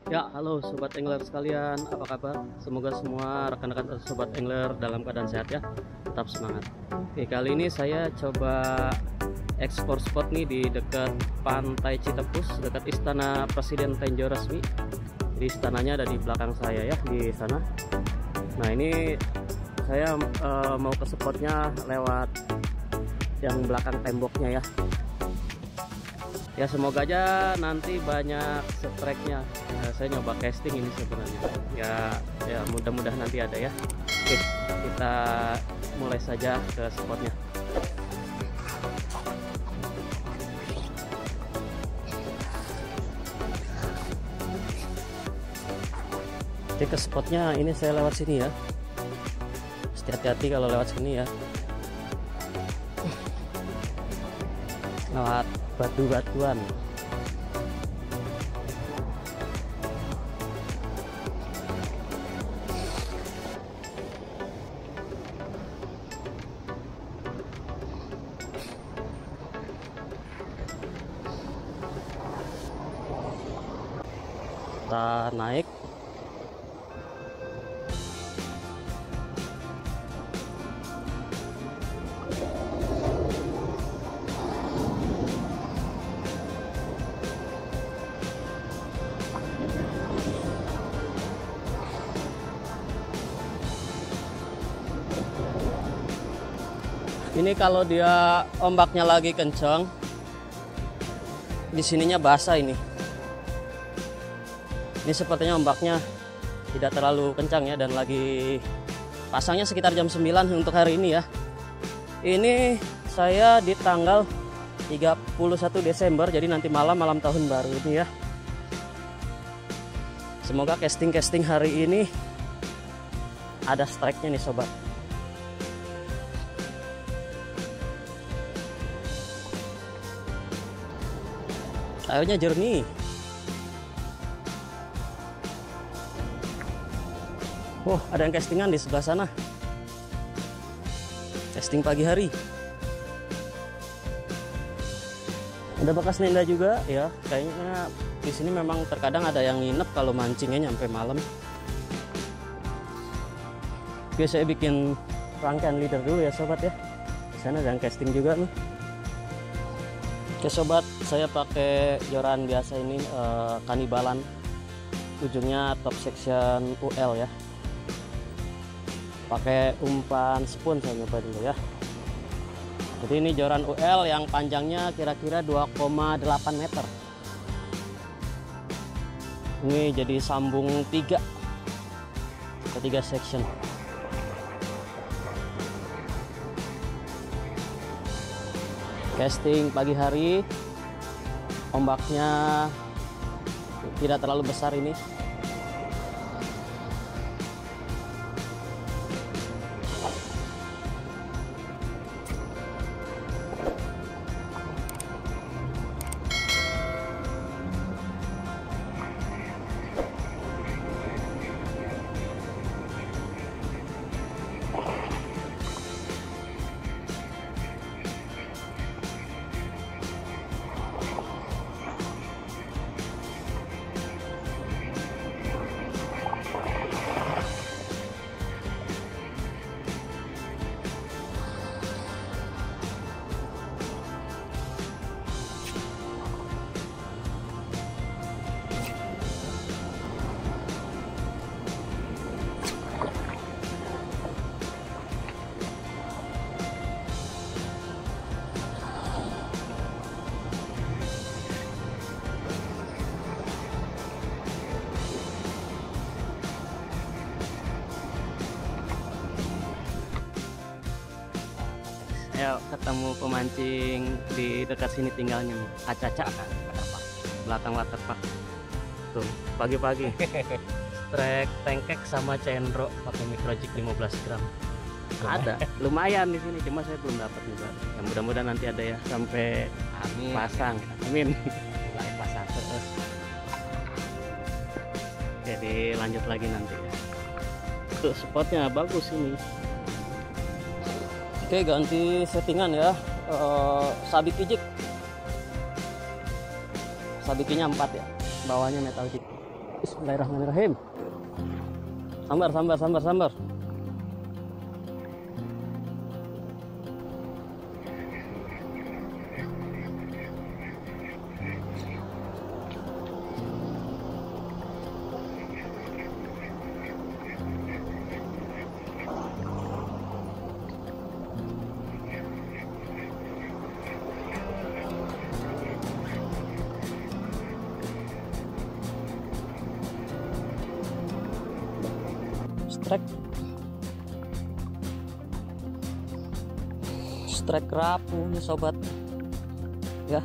Ya, halo sobat angler sekalian, apa kabar? Semoga semua rekan-rekan sobat angler dalam keadaan sehat ya. Tetap semangat. Oke, kali ini saya coba ekspor spot nih di dekat Pantai Citepus, dekat Istana Presiden Tinjau Resmi. Jadi istananya ada di belakang saya ya, di sana. Nah, ini saya mau ke spotnya lewat yang belakang temboknya ya. Ya, semoga aja nanti banyak strike-nya. Saya nyoba casting ini sebenarnya. Ya mudah-mudahan nanti ada ya. Oke, kita mulai saja ke spotnya. Oke, ke spotnya ini saya lewat sini ya. Hati-hati kalau lewat sini ya. Lewat batu-batuan. Kita naik. Ini kalau dia ombaknya lagi kencang, di sininya basah ini. Ini sepertinya ombaknya tidak terlalu kencang ya, dan lagi pasangnya sekitar jam 9 untuk hari ini ya. Ini saya di tanggal 31 Desember, jadi nanti malam tahun baru ini ya. Semoga casting hari ini ada strike-nya nih sobat. Airnya jernih. Oh, ada yang castingan di sebelah sana. Casting pagi hari. Ada bekas nenda juga ya. Kayaknya di sini memang terkadang ada yang nginep kalau mancingnya nyampe malam. Oke, saya bikin rangkaian leader dulu ya sobat ya. Di sana ada yang casting juga nih. Oke sobat, saya pakai joran biasa ini, kanibalan, ujungnya top section UL ya. Pakai umpan spoon saya nyoba dulu ya. Jadi ini joran UL yang panjangnya kira-kira 2,8 meter. Ini jadi sambung 3 section. Casting pagi hari, ombaknya tidak terlalu besar ini. Ayo ketemu pemancing di dekat sini tinggalnya nih, Acaca belakang waterpark. Tuh pagi-pagi strike tengkek sama cendro pakai microjig 15 gram. Ada lumayan di sini, cuma saya belum dapat nih Bang. Ya, mudah-mudahan nanti ada ya sampai amin. Pasang. Amin. Mulai pasang. Jadi lanjut lagi nanti ya. Tuh spotnya bagus ini. Oke, ganti settingan ya. Sabik pijik. Sabikinya 4 ya. Bawahnya metal jig. Bismillahirrahmanirrahim. Sambar. Strike rapuh ya sobat ya,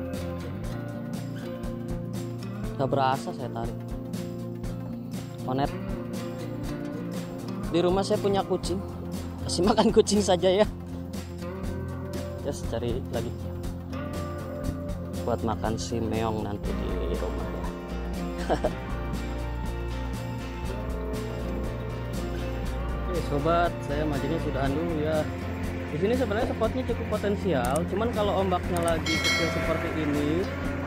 nggak berasa saya tarik konet. Di rumah saya punya kucing, kasih makan kucing saja ya. Just cari lagi buat makan si meong nanti di rumah ya. Oke sobat, saya mancingnya sudahan dulu ya. Di sini sebenarnya spotnya cukup potensial, cuman kalau ombaknya lagi kecil seperti ini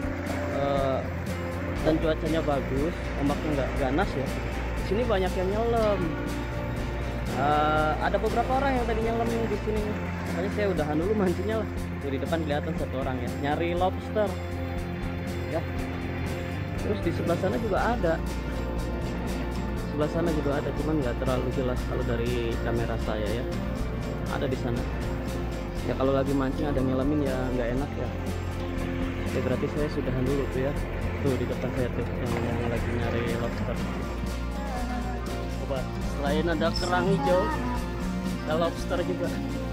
dan cuacanya bagus, ombaknya nggak ganas ya, di sini banyak yang nyelam. Ada beberapa orang yang tadi nyelam di sini, makanya saya udahan dulu mancingnya lah. Tuh di depan kelihatan satu orang ya, nyari lobster ya. Terus di sebelah sana juga ada, cuman nggak terlalu jelas kalau dari kamera saya ya. Ada di sana ya, kalau lagi mancing ada nyelamin ya nggak enak ya. Oke, berarti saya sudahan dulu tuh ya. Tuh di depan saya tuh yang lagi nyari lobster. Coba selain ada kerang hijau, ada lobster juga.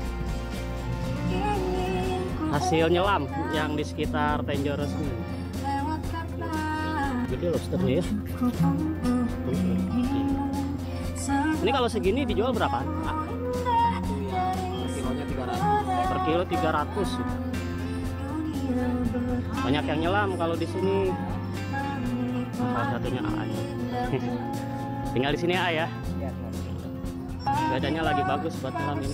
Hasil nyelam yang di sekitar Tenjoros ini. Gede lobsternya ya. Ini kalau segini dijual berapa? Per kilo 300. Banyak yang nyelam kalau di sini. Salah satunya A. Tinggal di sini A ya. Badannya lagi bagus buat nyelam ini.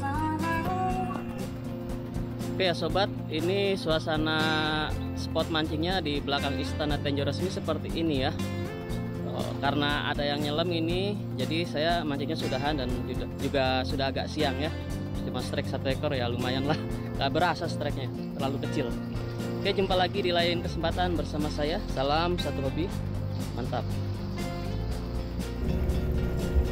Oke ya sobat, ini suasana spot mancingnya di belakang Istana Tenjoros ini seperti ini ya. Karena ada yang nyelam ini, jadi saya mancingnya sudahan dan juga sudah agak siang ya. Cuma strike 1 ekor ya, lumayan lah, gak berasa strike-nya, terlalu kecil. Oke, jumpa lagi di lain kesempatan bersama saya. Salam satu hobi, mantap.